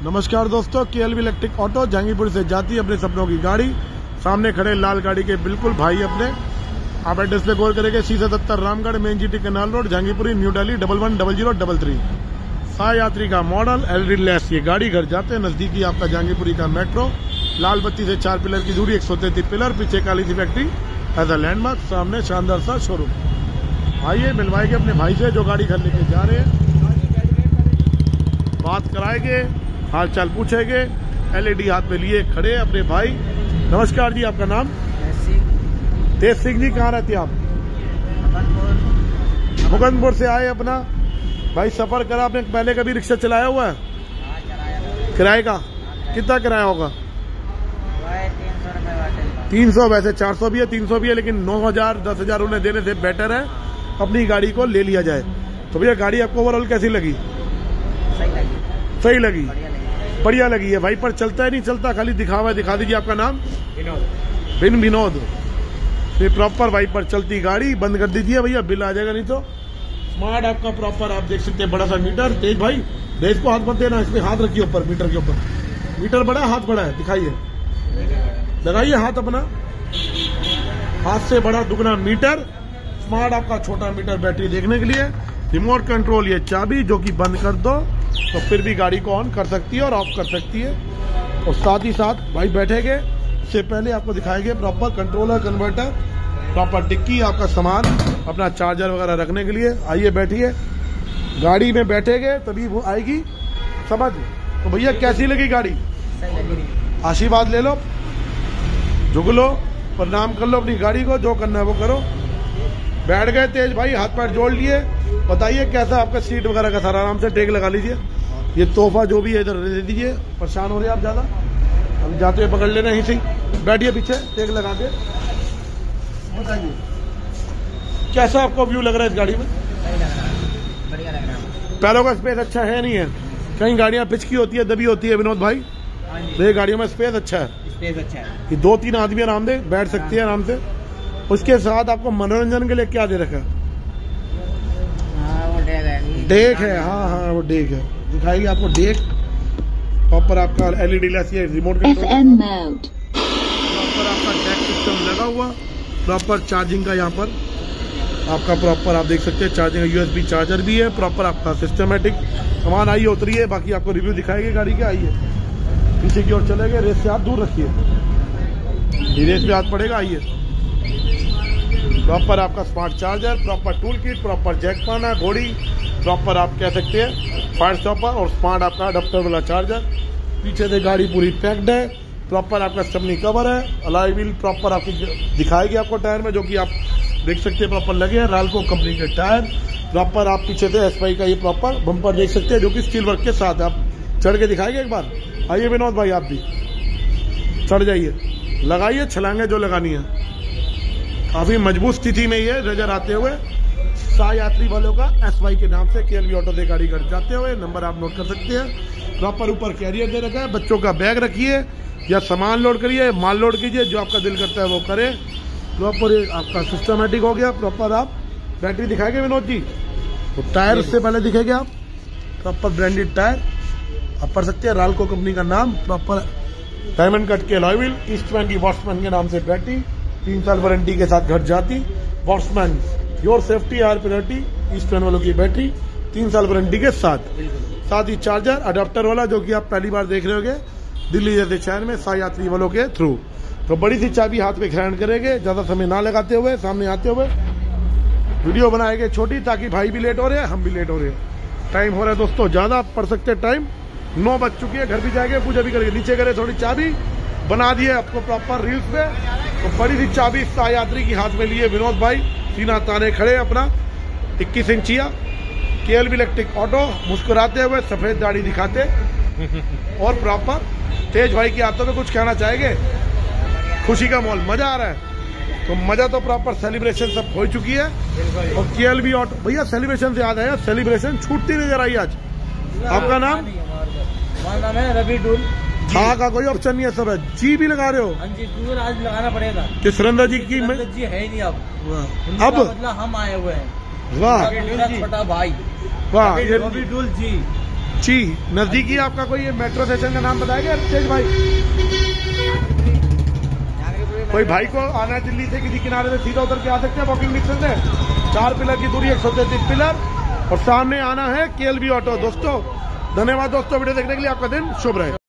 नमस्कार दोस्तों, KLV electric auto Jahangirpur से जाती है अपने सपनों की गाड़ी। सामने खड़े लाल गाड़ी के बिल्कुल भाई अपने। आप एड्रेस पे गौर करेंगे, C77 Ramgarh, main GT canal road, Jahangirpuri, new Delhi 110033। साय यात्री का मॉडल, LED लेस ये गाड़ी घर जाते हैं। नजदीकी आपका जहांगीरपुरी का मेट्रो, लाल बत्ती से 4 पिलर की दूरी, 133 पिलर, पीछे काली सी फैक्ट्री एज अ लैंडमार्क, सामने शानदार सा शोरूम। आइए मिलवाएंगे अपने भाई से जो गाड़ी घर लेके जा रहे हैं, बात कराएंगे, हाल चाल पूछेंगे। LED हाथ में लिए खड़े अपने भाई। नमस्कार जी, आपका नाम? तेज सिंह जी। कहाँ रहते हैं आप? मुकंदपुर से आए अपना भाई। सफर करा आपने पहले, कभी रिक्शा चलाया हुआ है? किराए का कितना किराया होगा? 300। वैसे 400 भी है, 300 भी है, लेकिन 9000 10,000 उन्हें देने से बेटर है अपनी गाड़ी को ले लिया जाए। तो भैया गाड़ी आपको ओवरऑल कैसी लगी? सही लगी, बढ़िया लगी है। भाई पर चलता है नहीं चलता, खाली दिखावा है। दिखा दीजिए। आपका नाम? विनोद। ये प्रॉपर वाइपर चलती गाड़ी। बंद कर दीजिए भैया, बिल आ जाएगा नहीं तो। स्मार्ट आपका प्रॉपर, आप देख सकते हैं बड़ा सा मीटर। तेज भाई रेस को हाथ मत देना, इसमें हाथ रखिए ऊपर, मीटर के ऊपर। मीटर बड़ा, हाथ बड़ा है, दिखाइए, लगाइए हाथ अपना। हाथ से बड़ा दुगना मीटर। स्मार्ट आपका छोटा मीटर, बैटरी देखने के लिए। रिमोट कंट्रोल ये चाबी, जो कि बंद कर दो तो फिर भी गाड़ी को ऑन कर सकती है और ऑफ कर सकती है। और साथ ही साथ भाई बैठेंगे से पहले आपको दिखाएंगे proper controller, converter, proper dickey, आपका सामान अपना चार्जर वगैरह रखने के लिए। आइए बैठिए, गाड़ी में बैठेंगे तभी वो आएगी समझ। तो भैया कैसी लगी गाड़ी? आशीर्वाद ले लो, झुक लो, प्रणाम कर लो अपनी गाड़ी को, जो करना है वो करो। बैठ गए तेज भाई, हाथ पैर जोड़ लिए। बताइए कैसा आपका सीट वगैरह का सारा? आराम से टेक लगा लीजिए। ये तोहफा जो भी है इधर दे दीजिए। परेशान हो रहे हैं आप ज्यादा, हम जाते हुए पकड़ लेना यहीं से। बैठिए पीछे, टेक लगा के। बताइए कैसा आपको व्यू लग रहा है इस गाड़ी में? बढ़िया लग रहा है। पैरों का स्पेस अच्छा है नहीं है? कई गाड़ियां पिचकी होती है, दबी होती है विनोद भाई। तो ये गाड़ियों में स्पेस अच्छा है, स्पेस अच्छा है। ये 2-3 आदमी आराम से बैठ सकती है आराम से। उसके साथ आपको मनोरंजन के लिए क्या दे रखा है? डेक है। हाँ वो डेक है, दिखाएगी आपको डेक। प्रॉपर आपका LED लेस, ये रिमोट कंट्रोल, प्रॉपर आपका डेक सिस्टम लगा हुआ। प्रॉपर चार्जिंग का यहाँ पर आपका प्रॉपर आप देख सकते हैं चार्जिंग, USB चार्जर भी है। प्रॉपर आपका सिस्टमेटिक सामान। आइए उतरिए, बाकी आपको रिव्यू दिखाएंगे गाड़ी के। आइए पीछे की ओर चलेंगे, रेस से हाथ दूर रखिए, रेस पे हाथ पड़ेगा। आइए प्रॉपर आपका smart charger, proper tool kit, proper jack पाना, घोड़ी, प्रॉपर आप कह सकते हैं फायर स्टॉपर, और स्मार्ट आपका अडप्टर वाला चार्जर। पीछे से गाड़ी पूरी पैक्ड है। प्रॉपर आपका स्टेपनी कवर है, अलॉय व्हील प्रॉपर आपकी दिखाएगी आपको टायर में, जो कि आप देख सकते हैं प्रॉपर लगे हैं। राल्को कंपनी के टायर। प्रॉपर आप पीछे से SPI का ये प्रॉपर बम्पर देख सकते हैं, जो कि स्टील वर्क के साथ है। आप चढ़ के दिखाएंगे एक बार? आइए विनोद भाई, आप भी चढ़ जाइए, लगाइए छलांगे जो लगानी है। काफी मजबूत स्थिति में ये नजर आते हुए। साय यात्री वालों का SY के नाम से KLV ऑटो से गाड़ी घर जाते हुए। नंबर आप नोट कर सकते हैं। प्रॉपर ऊपर कैरियर दे रखा है, बच्चों का बैग रखिए या सामान लोड करिए, माल लोड कीजिए, जो आपका दिल करता है वो करे। प्रॉपर आपका सिस्टमेटिक हो गया। प्रॉपर आप बैटरी दिखाएंगे विनोद जी? तो टायर उससे पहले दिखेंगे आप, प्रॉपर ब्रांडेड टायर आप पढ़ सकते हैं, राल्को कंपनी का नाम। प्रॉपर डायमंड कट के अलॉय व्हील, ईस्टमैन की वॉट्समैन के नाम से बैटरी, 3 साल वारंटी के साथ घर जाती। Watsman your safety our priority, Eastman वालों की बैटरी 3 साल वारंटी के साथ। साथ ही चार्जर अडाप्टर वाला, जो कि आप पहली बार देख रहे होंगे दिल्ली जैसे शहर में साय यात्री वालों के थ्रू। तो बड़ी सी चाबी हाथ में ग्रहण करेंगे, ज्यादा समय ना लगाते हुए सामने आते हुए वीडियो बनाएंगे छोटी, ताकि भाई भी लेट हो रहे हैं, हम भी लेट हो रहे हैं। टाइम हो रहा है दोस्तों ज्यादा, आप पढ़ सकते हैं टाइम 9 बज चुकी है। घर भी जाएंगे, पूजा भी करेंगे। नीचे करें थोड़ी चाबी बना दिए आपको प्रॉपर रील्स में। तो बड़ी सी चाबी साय यात्री की हाथ में लिए विनोद भाई, सीना ताने खड़े अपना 21 इंचिया KLV इलेक्ट्रिक ऑटो, मुस्कुराते हुए सफेद दाढ़ी दिखाते। और प्रॉपर तेज भाई की हाथों में कुछ कहना चाहेंगे? खुशी का माहौल, मजा आ रहा है। तो मजा तो प्रॉपर सेलिब्रेशन सब हो चुकी है। और KLV ऑटो भैया सेलिब्रेशन से याद आया, सेलिब्रेशन छूटती नजर आई आज। आपका नाम? हमारा नाम है रवि डूल। हाँ का कोई ऑप्शन नहीं है, सब है। जी भी लगा रहे हो? हाँ जी, आज लगाना पड़ेगा। कि सुरेंद्र जी की जी है ही नहीं अब मतलब हम आए हुए हैं। वाह छोटा भाई वाह, रवि डूल जी। जी नजदीकी आपका कोई मेट्रो स्टेशन का नाम बताएगा तेज भाई? कोई भाई को आना है दिल्ली से किसी किनारे से सीधा उतर के आ सकते हैं वॉकिंग डिस्टेंस से। 4 पिलर की दूरी 133 पिलर और सामने आना है KLV ऑटो। दोस्तों धन्यवाद दोस्तों, वीडियो देखने के लिए। आपका दिन शुभ रहे।